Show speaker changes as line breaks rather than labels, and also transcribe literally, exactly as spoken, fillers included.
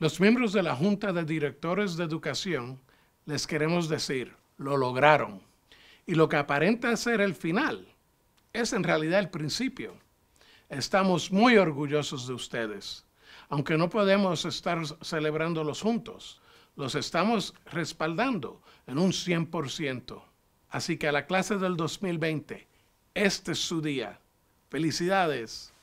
Los miembros de la Junta de Directores de Educación les queremos decir, lo lograron. Y lo que aparenta ser el final es en realidad el principio. Estamos muy orgullosos de ustedes. Aunque no podemos estar celebrándolos juntos, los estamos respaldando en un cien por ciento. Así que a la clase del dos mil veinte, este es su día. ¡Felicidades!